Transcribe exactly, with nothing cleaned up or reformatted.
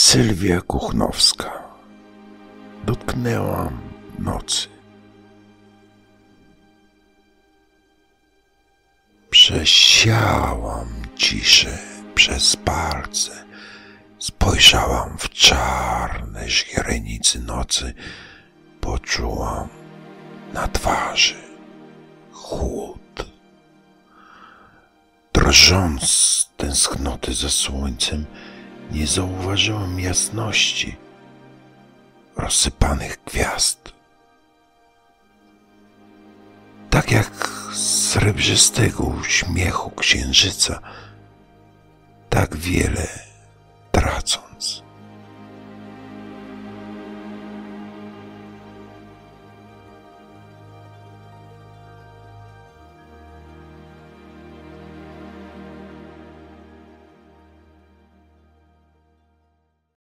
Sylwia Kuchnowska. Dotknęłam nocy. Przesiałam ciszę przez palce. Spojrzałam w czarne źrenicy nocy. Poczułam na twarzy chłód. Drżąc z tęsknoty za słońcem, nie zauważyłam jasności rozsypanych gwiazd. Tak jak z srebrzystego uśmiechu księżyca, tak wiele